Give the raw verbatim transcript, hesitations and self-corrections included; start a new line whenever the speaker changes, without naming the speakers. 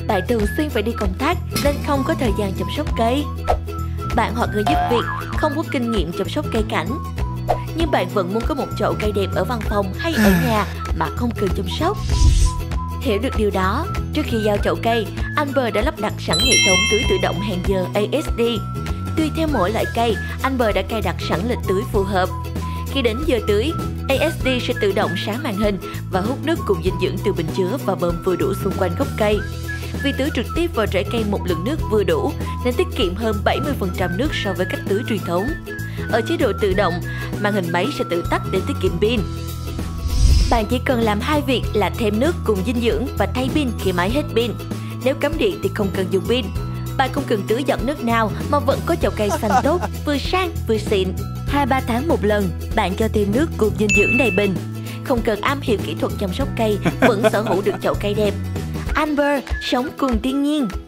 Bạn thường xuyên phải đi công tác nên không có thời gian chăm sóc cây. Bạn hoặc người giúp việc không có kinh nghiệm chăm sóc cây cảnh, nhưng bạn vẫn muốn có một chậu cây đẹp ở văn phòng hay ở nhà mà không cần chăm sóc. Hiểu được điều đó, trước khi giao chậu cây, Amber đã lắp đặt sẵn hệ thống tưới tự động hẹn giờ A S D. Tùy theo mỗi loại cây, Amber đã cài đặt sẵn lịch tưới phù hợp. Khi đến giờ tưới, A S D sẽ tự động sáng màn hình và hút nước cùng dinh dưỡng từ bình chứa và bơm vừa đủ xung quanh gốc cây. Vì tưới trực tiếp vào rễ cây một lượng nước vừa đủ nên tiết kiệm hơn bảy mươi phần trăm nước so với cách tưới truyền thống. Ở chế độ tự động, màn hình máy sẽ tự tắt để tiết kiệm pin. Bạn chỉ cần làm hai việc là thêm nước cùng dinh dưỡng và thay pin khi máy hết pin. Nếu cắm điện thì không cần dùng pin. Bạn không cần tưới giọt nước nào mà vẫn có chậu cây xanh tốt, vừa sang vừa xịn. hai ba tháng một lần, bạn cho thêm nước cùng dinh dưỡng đầy bình. Không cần am hiểu kỹ thuật chăm sóc cây, vẫn sở hữu được chậu cây đẹp. Amber, sống cùng thiên nhiên.